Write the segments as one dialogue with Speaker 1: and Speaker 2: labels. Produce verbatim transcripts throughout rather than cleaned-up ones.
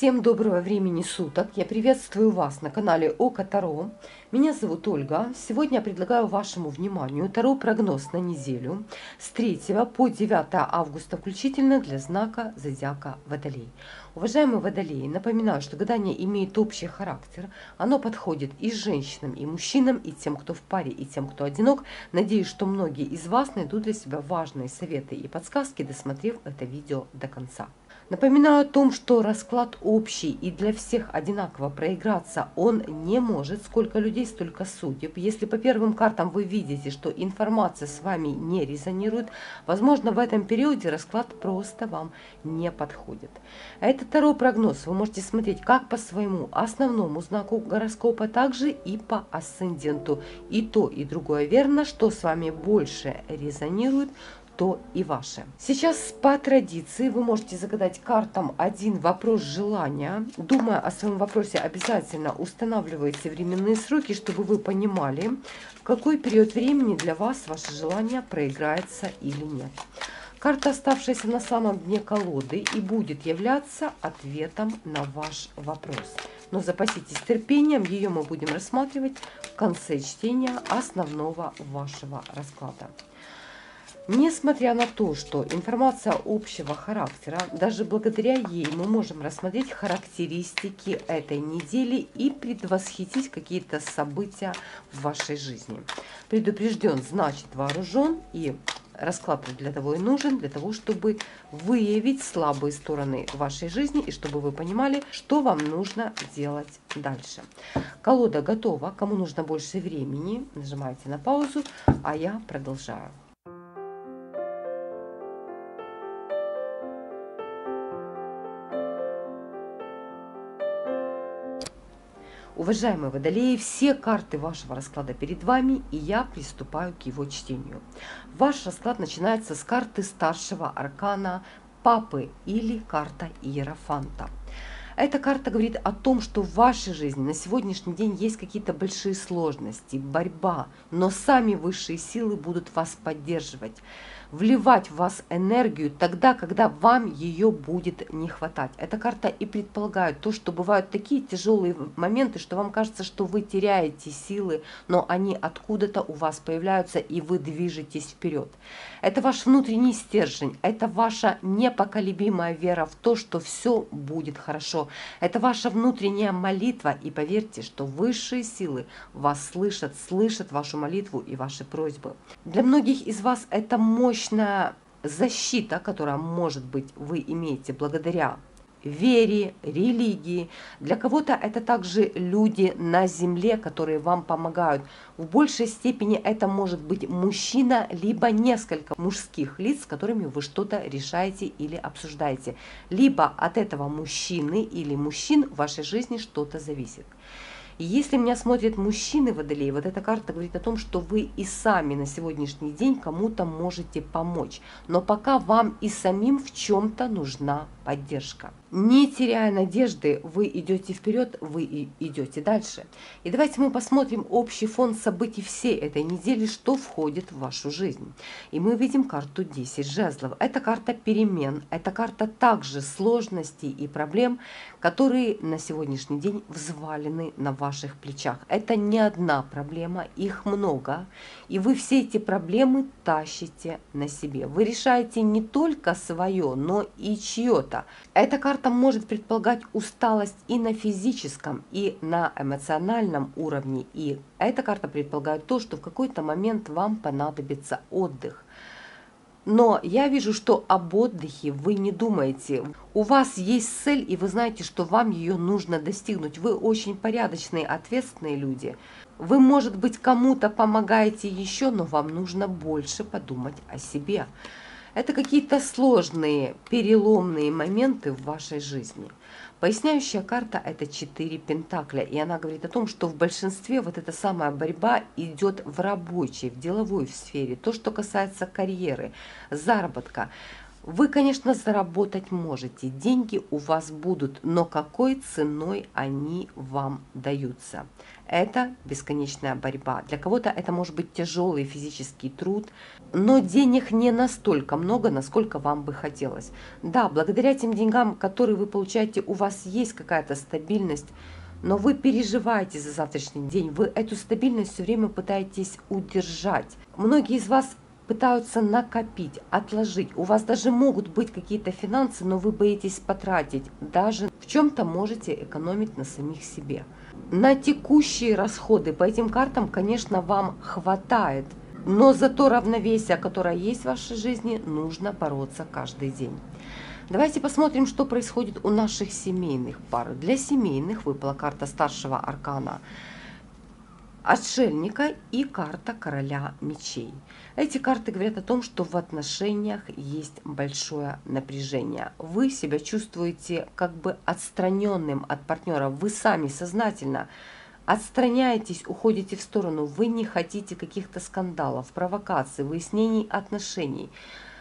Speaker 1: Всем доброго времени суток! Я приветствую вас на канале Око Таро. Меня зовут Ольга. Сегодня я предлагаю вашему вниманию Таро-прогноз на неделю с третьего по девятое августа включительно для знака зодиака Водолей. Уважаемые Водолеи, напоминаю, что гадание имеет общий характер. Оно подходит и женщинам, и мужчинам, и тем, кто в паре, и тем, кто одинок. Надеюсь, что многие из вас найдут для себя важные советы и подсказки, досмотрев это видео до конца. Напоминаю о том, что расклад общий и для всех одинаково проиграться он не может. Сколько людей, столько судеб. Если по первым картам вы видите, что информация с вами не резонирует, возможно, в этом периоде расклад просто вам не подходит. Этот Таро-прогноз вы можете смотреть как по своему основному знаку гороскопа, также и по асценденту. И то, и другое верно, что с вами больше резонирует, то и ваше. Сейчас по традиции вы можете загадать картам один вопрос желания. Думая о своем вопросе, обязательно устанавливайте временные сроки, чтобы вы понимали, в какой период времени для вас ваше желание проиграется или нет. Карта, оставшаяся на самом дне колоды, и будет являться ответом на ваш вопрос. Но запаситесь терпением, ее мы будем рассматривать в конце чтения основного вашего расклада. Несмотря на то, что информация общего характера, даже благодаря ей мы можем рассмотреть характеристики этой недели и предвосхитить какие-то события в вашей жизни. Предупрежден, значит вооружен, и расклад для того и нужен, для того, чтобы выявить слабые стороны вашей жизни и чтобы вы понимали, что вам нужно делать дальше. Колода готова. Кому нужно больше времени, нажимайте на паузу, а я продолжаю. Уважаемые Водолеи, все карты вашего расклада перед вами, и я приступаю к его чтению. Ваш расклад начинается с карты старшего аркана Папы или карта Иерофанта. Эта карта говорит о том, что в вашей жизни на сегодняшний день есть какие-то большие сложности, борьба, но сами высшие силы будут вас поддерживать, вливать в вас энергию тогда, когда вам ее будет не хватать. Эта карта и предполагает то, что бывают такие тяжелые моменты, что вам кажется, что вы теряете силы, но они откуда-то у вас появляются, и вы движетесь вперед. Это ваш внутренний стержень, это ваша непоколебимая вера в то, что все будет хорошо. Это ваша внутренняя молитва, и поверьте, что высшие силы вас слышат, слышат вашу молитву и ваши просьбы. Для многих из вас это мощная защита, которая, может быть, вы имеете благодаря вере, религии. Для кого-то это также люди на земле, которые вам помогают. В большей степени это может быть мужчина, либо несколько мужских лиц, с которыми вы что-то решаете или обсуждаете. Либо от этого мужчины или мужчин в вашей жизни что-то зависит. И если меня смотрят мужчины Водолеи, вот эта карта говорит о том, что вы и сами на сегодняшний день кому-то можете помочь. Но пока вам и самим в чем-то нужна поддержка. Не теряя надежды, вы идете вперед, вы и идете дальше. И давайте мы посмотрим общий фон событий всей этой недели, что входит в вашу жизнь. И мы видим карту десять жезлов. Это карта перемен, это карта также сложностей и проблем, которые на сегодняшний день взвалены на ваших плечах. Это не одна проблема, их много. И вы все эти проблемы тащите на себе. Вы решаете не только свое, но и чье-то. Эта карта может предполагать усталость и на физическом, и на эмоциональном уровне. И эта карта предполагает то, что в какой-то момент вам понадобится отдых. Но я вижу, что об отдыхе вы не думаете. У вас есть цель, и вы знаете, что вам ее нужно достигнуть. Вы очень порядочные, ответственные люди. Вы, может быть, кому-то помогаете еще, но вам нужно больше подумать о себе. Это какие-то сложные, переломные моменты в вашей жизни. Поясняющая карта – это четыре пентакля, и она говорит о том, что в большинстве вот эта самая борьба идет в рабочей, в деловой сфере. То, что касается карьеры, заработка. Вы, конечно, заработать можете, деньги у вас будут, но какой ценой они вам даются? Это бесконечная борьба. Для кого-то это может быть тяжелый физический труд, но денег не настолько много, насколько вам бы хотелось. Да, благодаря тем деньгам, которые вы получаете, у вас есть какая-то стабильность, но вы переживаете за завтрашний день, вы эту стабильность все время пытаетесь удержать. Многие из вас пытаются накопить, отложить. У вас даже могут быть какие-то финансы, но вы боитесь потратить. Даже в чем-то можете экономить на самих себе. На текущие расходы по этим картам, конечно, вам хватает. Но за то равновесие, которое есть в вашей жизни, нужно бороться каждый день. Давайте посмотрим, что происходит у наших семейных пар. Для семейных выпала карта старшего аркана Отшельника и карта Короля мечей. Эти карты говорят о том, что в отношениях есть большое напряжение. Вы себя чувствуете как бы отстраненным от партнера. Вы сами сознательно отстраняетесь, уходите в сторону. Вы не хотите каких-то скандалов, провокаций, выяснений отношений.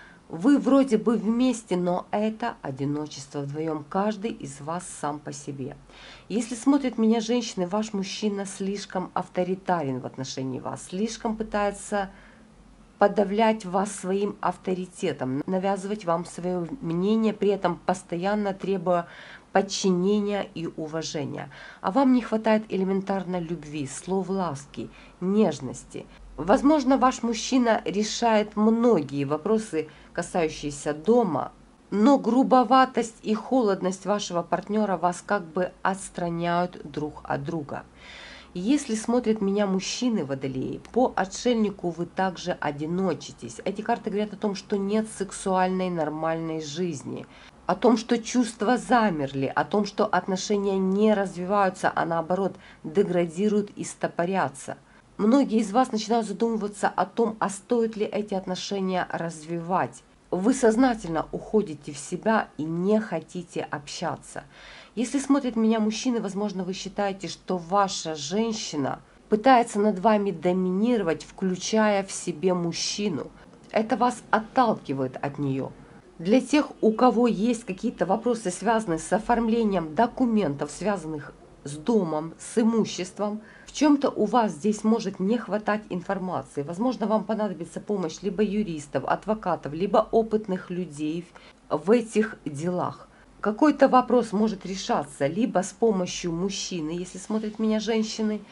Speaker 1: Вы вроде бы вместе, но это одиночество вдвоем. Каждый из вас сам по себе. Если смотрят меня женщины, ваш мужчина слишком авторитарен в отношении вас, слишком пытается подавлять вас своим авторитетом, навязывать вам свое мнение, при этом постоянно требуя подчинения и уважения. А вам не хватает элементарно любви, слов ласки, нежности. Возможно, ваш мужчина решает многие вопросы, касающиеся дома, но грубоватость и холодность вашего партнера вас как бы отстраняют друг от друга. Если смотрят меня мужчины водолеи, по отшельнику вы также одиночитесь. Эти карты говорят о том, что нет сексуальной нормальной жизни, о том, что чувства замерли, о том, что отношения не развиваются, а наоборот деградируют и стопорятся. Многие из вас начинают задумываться о том, а стоит ли эти отношения развивать. Вы сознательно уходите в себя и не хотите общаться. Если смотрят меня мужчины, возможно, вы считаете, что ваша женщина пытается над вами доминировать, включая в себе мужчину. Это вас отталкивает от нее. Для тех, у кого есть какие-то вопросы, связанные с оформлением документов, связанных с домом, с имуществом, в чем-то у вас здесь может не хватать информации. Возможно, вам понадобится помощь либо юристов, адвокатов, либо опытных людей в этих делах. Какой-то вопрос может решаться либо с помощью мужчины, если смотрят меня женщины.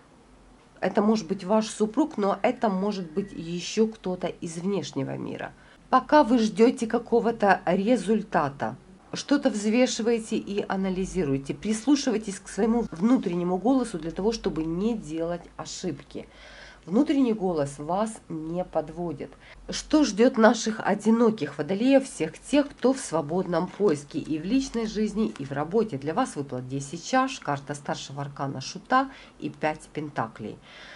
Speaker 1: Это может быть ваш супруг, но это может быть еще кто-то из внешнего мира. Пока вы ждете какого-то результата, что-то взвешиваете и анализируете, прислушивайтесь к своему внутреннему голосу для того, чтобы не делать ошибки. Внутренний голос вас не подводит. Что ждет наших одиноких водолеев, всех тех, кто в свободном поиске и в личной жизни, и в работе? Для вас выпала десять чаш, карта старшего аркана Шута и пять пентаклей.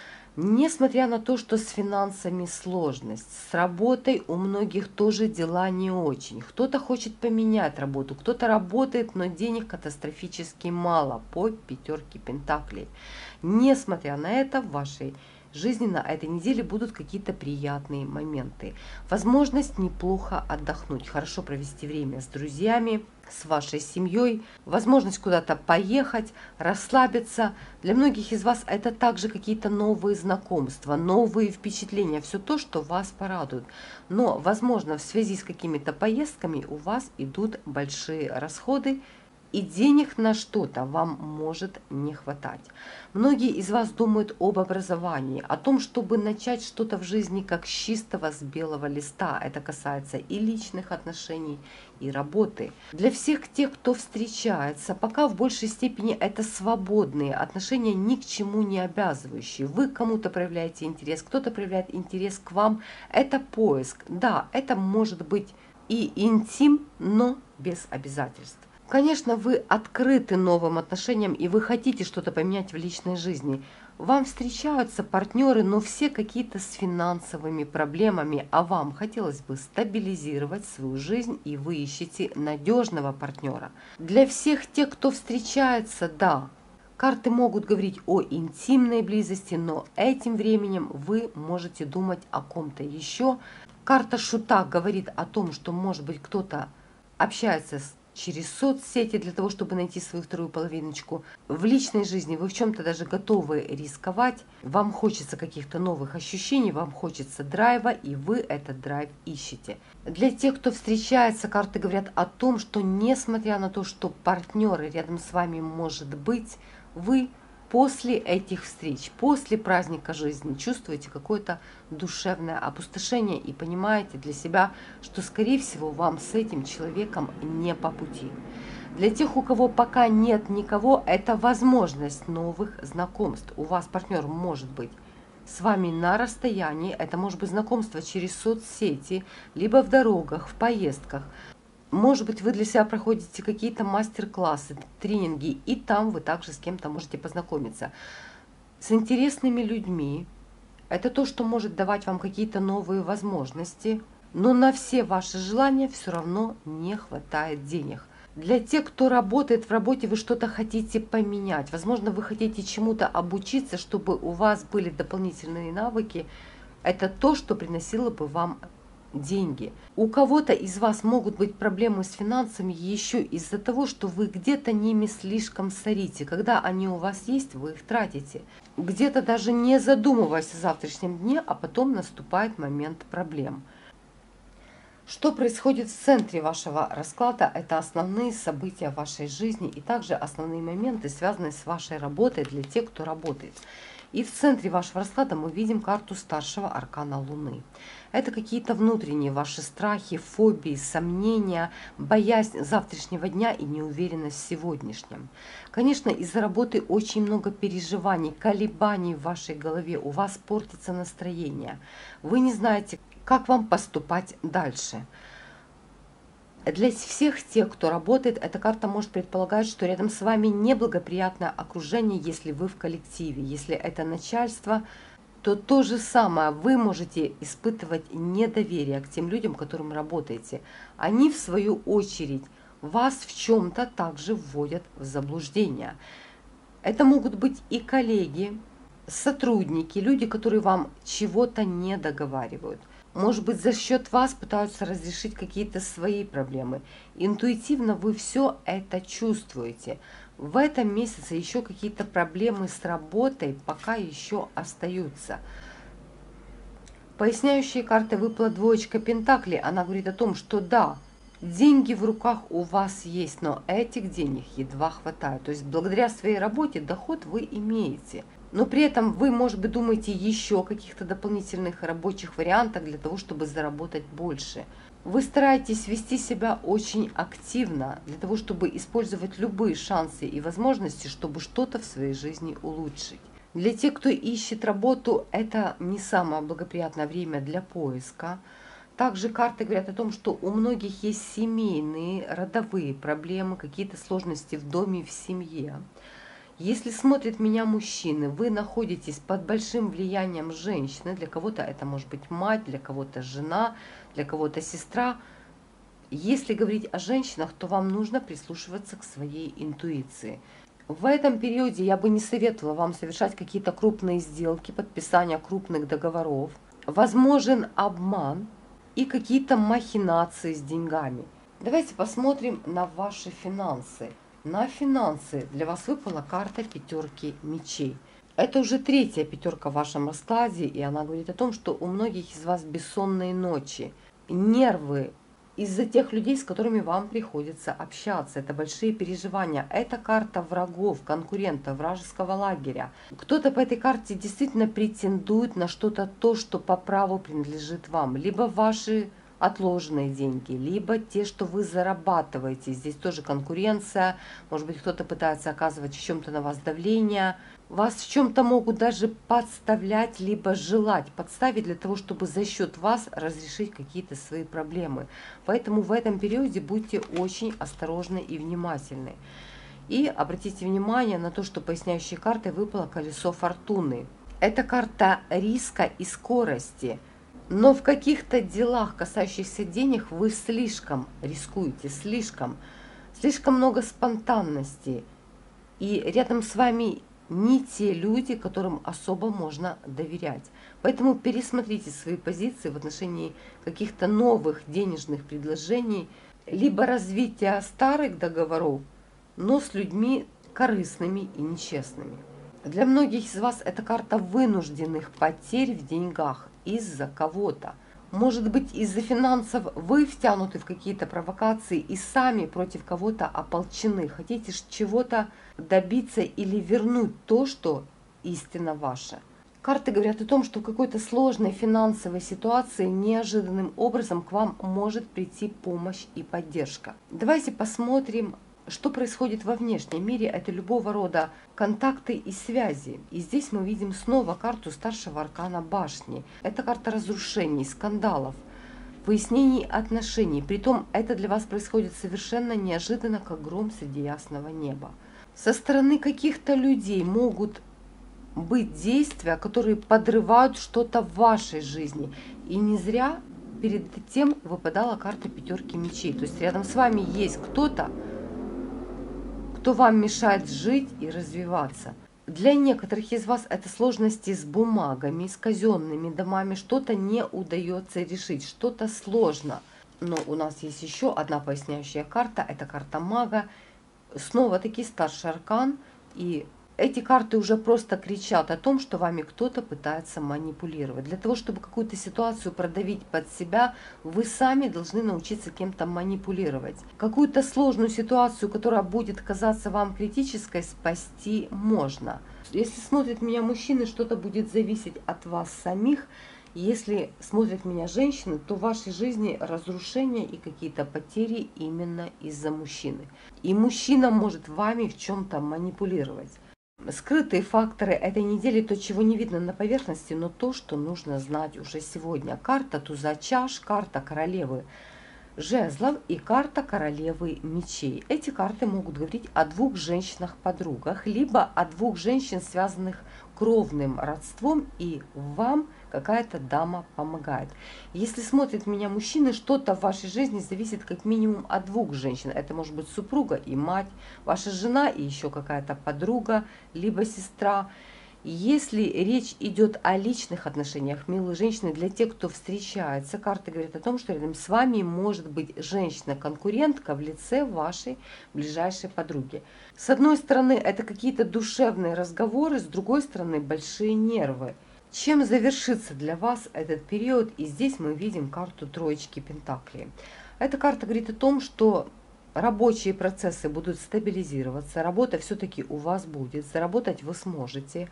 Speaker 1: Несмотря на то, что с финансами сложность, с работой у многих тоже дела не очень. Кто-то хочет поменять работу, кто-то работает, но денег катастрофически мало по пятерке пентаклей. Несмотря на это, в вашей жизни на этой неделе будут какие-то приятные моменты. Возможность неплохо отдохнуть, хорошо провести время с друзьями, с вашей семьей, возможность куда-то поехать, расслабиться. Для многих из вас это также какие-то новые знакомства, новые впечатления, все то, что вас порадует. Но, возможно, в связи с какими-то поездками у вас идут большие расходы, и денег на что-то вам может не хватать. Многие из вас думают об образовании, о том, чтобы начать что-то в жизни как с чистого, с белого листа. Это касается и личных отношений, и работы. Для всех тех, кто встречается, пока в большей степени это свободные отношения, ни к чему не обязывающие. Вы кому-то проявляете интерес, кто-то проявляет интерес к вам. Это поиск. Да, это может быть и интим, но без обязательств. Конечно, вы открыты новым отношениям, и вы хотите что-то поменять в личной жизни. Вам встречаются партнеры, но все какие-то с финансовыми проблемами, а вам хотелось бы стабилизировать свою жизнь, и вы ищете надежного партнера. Для всех тех, кто встречается, да, карты могут говорить о интимной близости, но этим временем вы можете думать о ком-то еще. Карта Шута говорит о том, что, может быть, кто-то общается с через соцсети для того, чтобы найти свою вторую половиночку. В личной жизни вы в чем-то даже готовы рисковать, вам хочется каких-то новых ощущений, вам хочется драйва, и вы этот драйв ищете. Для тех, кто встречается, карты говорят о том, что несмотря на то, что партнеры рядом с вами может быть, вы после этих встреч, после праздника жизни чувствуете какое-то душевное опустошение и понимаете для себя, что, скорее всего, вам с этим человеком не по пути. Для тех, у кого пока нет никого, это возможность новых знакомств. У вас партнер может быть с вами на расстоянии, это может быть знакомство через соцсети, либо в дорогах, в поездках. Может быть, вы для себя проходите какие-то мастер-классы, тренинги, и там вы также с кем-то можете познакомиться. С интересными людьми. Это то, что может давать вам какие-то новые возможности, но на все ваши желания все равно не хватает денег. Для тех, кто работает в работе, вы что-то хотите поменять. Возможно, вы хотите чему-то обучиться, чтобы у вас были дополнительные навыки. Это то, что приносило бы вам деньги. У кого-то из вас могут быть проблемы с финансами еще из-за того, что вы где-то ними слишком сорите. Когда они у вас есть, вы их тратите. Где-то даже не задумываясь о завтрашнем дне, а потом наступает момент проблем. Что происходит в центре вашего расклада? Это основные события вашей жизни и также основные моменты, связанные с вашей работой для тех, кто работает. И в центре вашего расклада мы видим карту старшего аркана Луны. Это какие-то внутренние ваши страхи, фобии, сомнения, боязнь завтрашнего дня и неуверенность в сегодняшнем. Конечно, из-за работы очень много переживаний, колебаний в вашей голове. У вас портится настроение. Вы не знаете, как вам поступать дальше. Для всех тех, кто работает, эта карта может предполагать, что рядом с вами неблагоприятное окружение, если вы в коллективе. Если это начальство, то то же самое. Вы можете испытывать недоверие к тем людям, которым работаете. Они, в свою очередь, вас в чем-то также вводят в заблуждение. Это могут быть и коллеги, сотрудники, люди, которые вам чего-то не договаривают. Может быть, за счет вас пытаются разрешить какие-то свои проблемы. Интуитивно вы все это чувствуете. В этом месяце еще какие-то проблемы с работой пока еще остаются. Поясняющие карты выпала двоечка пентаклей. Она говорит о том, что да, деньги в руках у вас есть, но этих денег едва хватает. То есть благодаря своей работе доход вы имеете. Но при этом вы, может быть, думаете еще о каких-то дополнительных рабочих вариантах для того, чтобы заработать больше. Вы стараетесь вести себя очень активно для того, чтобы использовать любые шансы и возможности, чтобы что-то в своей жизни улучшить. Для тех, кто ищет работу, это не самое благоприятное время для поиска. Также карты говорят о том, что у многих есть семейные, родовые проблемы, какие-то сложности в доме, в семье. Если смотрят меня мужчины, вы находитесь под большим влиянием женщины. Для кого-то это может быть мать, для кого-то жена, для кого-то сестра. Если говорить о женщинах, то вам нужно прислушиваться к своей интуиции. В этом периоде я бы не советовала вам совершать какие-то крупные сделки, подписание крупных договоров. Возможен обман и какие-то махинации с деньгами. Давайте посмотрим на ваши финансы. На финансы для вас выпала карта пятерки мечей. Это уже третья пятерка в вашем раскладе, и она говорит о том, что у многих из вас бессонные ночи, нервы из-за тех людей, с которыми вам приходится общаться. Это большие переживания. Это карта врагов, конкурентов, вражеского лагеря. Кто-то по этой карте действительно претендует на что-то то, что по праву принадлежит вам. Либо ваши отложенные деньги, либо те, что вы зарабатываете. Здесь тоже конкуренция. Может быть, кто-то пытается оказывать в чем-то на вас давление. Вас в чем-то могут даже подставлять, либо желать подставить для того, чтобы за счет вас разрешить какие-то свои проблемы. Поэтому в этом периоде будьте очень осторожны и внимательны. И обратите внимание на то, что поясняющей картой выпало колесо фортуны. Это карта риска и скорости. Но в каких-то делах, касающихся денег, вы слишком рискуете, слишком, слишком много спонтанности. И рядом с вами не те люди, которым особо можно доверять. Поэтому пересмотрите свои позиции в отношении каких-то новых денежных предложений, либо развития старых договоров, но с людьми корыстными и нечестными. Для многих из вас это карта вынужденных потерь в деньгах из-за кого-то. Может быть, из-за финансов вы втянуты в какие-то провокации и сами против кого-то ополчены. Хотите чего-то добиться или вернуть то, что истинно ваше. Карты говорят о том, что в какой-то сложной финансовой ситуации неожиданным образом к вам может прийти помощь и поддержка. Давайте посмотрим, что происходит во внешнем мире. Это любого рода контакты и связи. И здесь мы видим снова карту старшего аркана башни. Это карта разрушений, скандалов, выяснений отношений. Притом это для вас происходит совершенно неожиданно, как гром среди ясного неба. Со стороны каких-то людей могут быть действия, которые подрывают что-то в вашей жизни. И не зря перед тем выпадала карта пятерки мечей. То есть рядом с вами есть кто-то, кто вам мешает жить и развиваться. Для некоторых из вас это сложности с бумагами, с казенными домами, что-то не удается решить, что-то сложно. Но у нас есть еще одна поясняющая карта, это карта мага, снова-таки старший аркан, и эти карты уже просто кричат о том, что вами кто-то пытается манипулировать. Для того, чтобы какую-то ситуацию продавить под себя, вы сами должны научиться кем-то манипулировать. Какую-то сложную ситуацию, которая будет казаться вам критической, спасти можно. Если смотрят меня мужчины, что-то будет зависеть от вас самих. Если смотрят меня женщины, то в вашей жизни разрушения и какие-то потери именно из-за мужчины. И мужчина может вами в чем-то манипулировать. Скрытые факторы этой недели, то, чего не видно на поверхности, но то, что нужно знать уже сегодня. Карта туза чаш, карта королевы жезлов и карта королевы мечей. Эти карты могут говорить о двух женщинах-подругах, либо о двух женщин, связанных кровным родством, и вам какая-то дама помогает. Если смотрят меня мужчины, что-то в вашей жизни зависит как минимум от двух женщин. Это может быть супруга и мать, ваша жена и еще какая-то подруга, либо сестра. Если речь идет о личных отношениях, милые женщины, для тех, кто встречается, карты говорят о том, что рядом с вами может быть женщина-конкурентка в лице вашей ближайшей подруги. С одной стороны, это какие-то душевные разговоры, с другой стороны, большие нервы. Чем завершится для вас этот период? И здесь мы видим карту троечки пентаклей. Эта карта говорит о том, что рабочие процессы будут стабилизироваться, работа все-таки у вас будет, заработать вы сможете.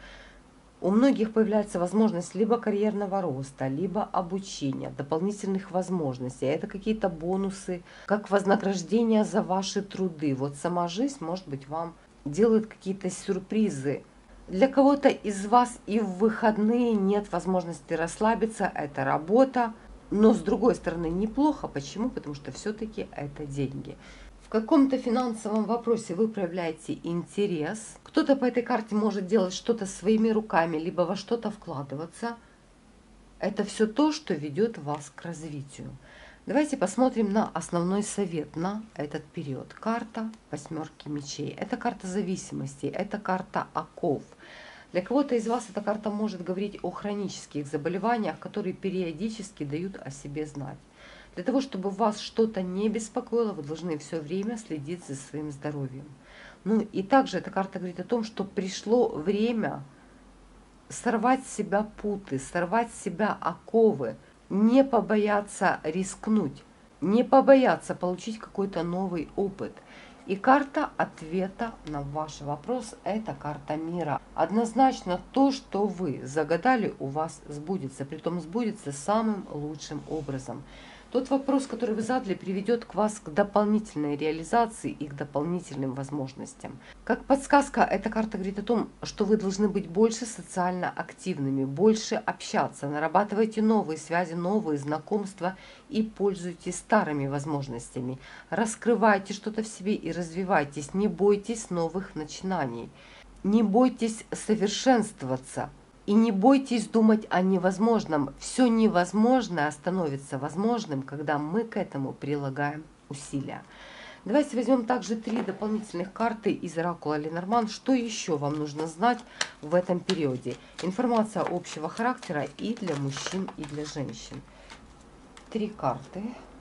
Speaker 1: У многих появляется возможность либо карьерного роста, либо обучения, дополнительных возможностей. Это какие-то бонусы, как вознаграждение за ваши труды. Вот сама жизнь, может быть, вам делает какие-то сюрпризы. Для кого-то из вас и в выходные нет возможности расслабиться, это работа. Но с другой стороны неплохо. Почему? Потому что все-таки это деньги. В каком-то финансовом вопросе вы проявляете интерес. Кто-то по этой карте может делать что-то своими руками, либо во что-то вкладываться. Это все то, что ведет вас к развитию. Давайте посмотрим на основной совет на этот период. Карта восьмерки мечей. Это карта зависимости, это карта оков. Для кого-то из вас эта карта может говорить о хронических заболеваниях, которые периодически дают о себе знать. Для того, чтобы вас что-то не беспокоило, вы должны все время следить за своим здоровьем. Ну и также эта карта говорит о том, что пришло время сорвать с себя путы, сорвать с себя оковы, не побояться рискнуть, не побояться получить какой-то новый опыт. И карта ответа на ваш вопрос – это карта мира. Однозначно то, что вы загадали, у вас сбудется, притом сбудется самым лучшим образом. Тот вопрос, который вы задали, приведет к вас к дополнительной реализации и к дополнительным возможностям. Как подсказка, эта карта говорит о том, что вы должны быть больше социально активными, больше общаться, нарабатывайте новые связи, новые знакомства и пользуйтесь старыми возможностями. Раскрывайте что-то в себе и развивайтесь, не бойтесь новых начинаний, не бойтесь совершенствоваться. И не бойтесь думать о невозможном. Все невозможное становится возможным, когда мы к этому прилагаем усилия. Давайте возьмем также три дополнительных карты из оракула Ленорман. Что еще вам нужно знать в этом периоде? Информация общего характера и для мужчин, и для женщин. Три карты.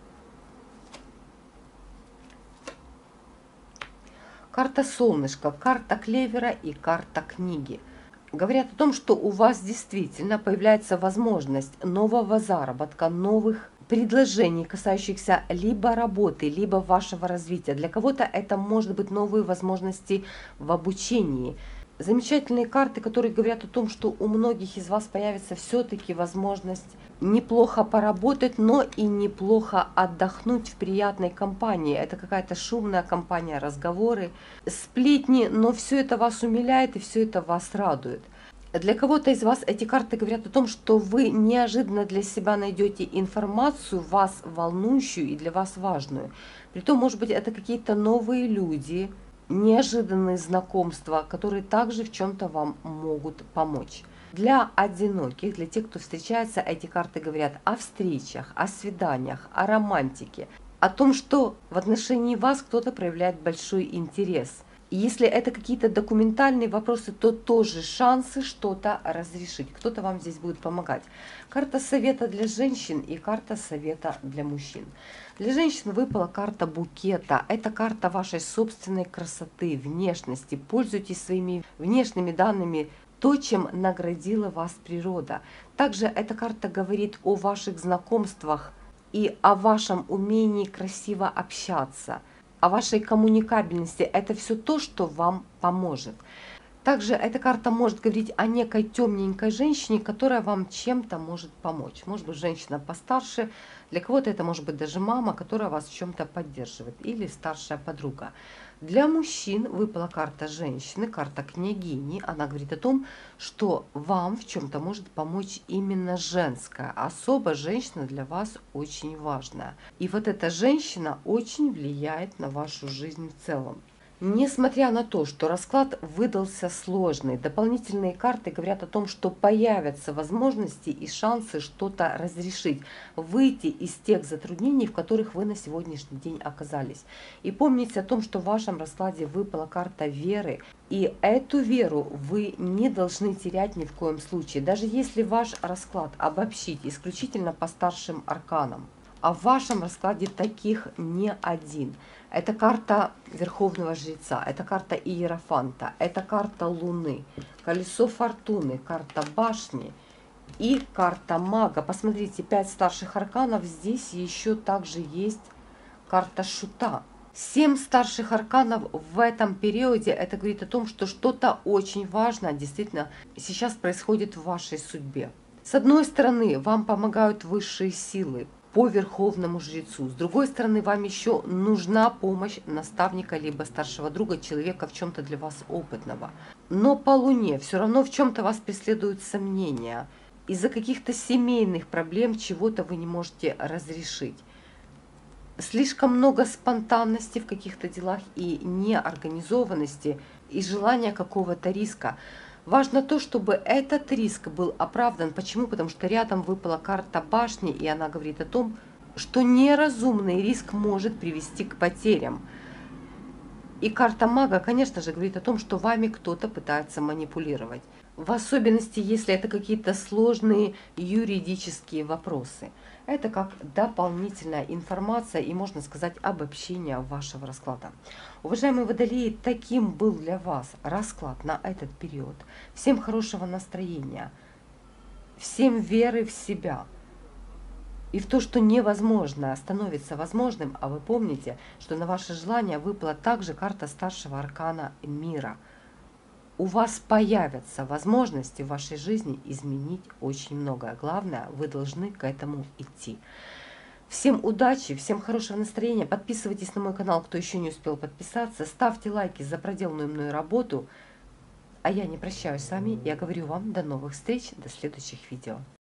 Speaker 1: Карта солнышка, карта клевера и карта книги. Говорят о том, что у вас действительно появляется возможность нового заработка, новых предложений, касающихся либо работы, либо вашего развития. Для кого-то это может быть новые возможности в обучении. Замечательные карты, которые говорят о том, что у многих из вас появится все-таки возможность неплохо поработать, но и неплохо отдохнуть в приятной компании. Это какая-то шумная компания, разговоры, сплетни, но все это вас умиляет и все это вас радует. Для кого-то из вас эти карты говорят о том, что вы неожиданно для себя найдете информацию, вас волнующую и для вас важную. Притом, может быть, это какие-то новые люди, неожиданные знакомства, которые также в чем-то вам могут помочь. Для одиноких, для тех, кто встречается, эти карты говорят о встречах, о свиданиях, о романтике, о том, что в отношении вас кто-то проявляет большой интерес. И если это какие-то документальные вопросы, то тоже шансы что-то разрешить. Кто-то вам здесь будет помогать. Карта совета для женщин и карта совета для мужчин. Для женщин выпала карта букета. Это карта вашей собственной красоты, внешности. Пользуйтесь своими внешними данными, то, чем наградила вас природа. Также эта карта говорит о ваших знакомствах и о вашем умении красиво общаться, о вашей коммуникабельности. Это все то, что вам поможет. Также эта карта может говорить о некой темненькой женщине, которая вам чем-то может помочь. Может быть, женщина постарше, для кого-то это может быть даже мама, которая вас в чем-то поддерживает, или старшая подруга. Для мужчин выпала карта женщины, карта княгини. Она говорит о том, что вам в чем-то может помочь именно женская особа. Женщина для вас очень важная. И вот эта женщина очень влияет на вашу жизнь в целом. Несмотря на то, что расклад выдался сложный, дополнительные карты говорят о том, что появятся возможности и шансы что-то разрешить, выйти из тех затруднений, в которых вы на сегодняшний день оказались. И помните о том, что в вашем раскладе выпала карта веры, и эту веру вы не должны терять ни в коем случае. Даже если ваш расклад обобщить исключительно по старшим арканам, а в вашем раскладе таких не один. Это карта Верховного Жреца, это карта Иерофанта, это карта Луны, Колесо Фортуны, карта Башни и карта Мага. Посмотрите, пять старших арканов, здесь еще также есть карта Шута. Семь старших арканов в этом периоде, это говорит о том, что что-то очень важное действительно сейчас происходит в вашей судьбе. С одной стороны, вам помогают высшие силы по Верховному Жрецу. С другой стороны, вам еще нужна помощь наставника, либо старшего друга, человека в чем-то для вас опытного. Но по Луне все равно в чем-то вас преследуют сомнения. Из-за каких-то семейных проблем чего-то вы не можете разрешить. Слишком много спонтанности в каких-то делах и неорганизованности, и желания какого-то риска. Важно то, чтобы этот риск был оправдан. Почему? Потому что рядом выпала карта башни, и она говорит о том, что неразумный риск может привести к потерям. И карта мага, конечно же, говорит о том, что вами кто-то пытается манипулировать. В особенности, если это какие-то сложные юридические вопросы. Это как дополнительная информация и, можно сказать, обобщение вашего расклада. Уважаемые водолеи, таким был для вас расклад на этот период. Всем хорошего настроения, всем веры в себя. И в то, что невозможно, становится возможным. А вы помните, что на ваше желание выпала также карта старшего аркана мира. У вас появятся возможности в вашей жизни изменить очень многое. Главное, вы должны к этому идти. Всем удачи, всем хорошего настроения. Подписывайтесь на мой канал, кто еще не успел подписаться. Ставьте лайки за проделанную мной работу. А я не прощаюсь с вами. Я говорю вам до новых встреч, до следующих видео.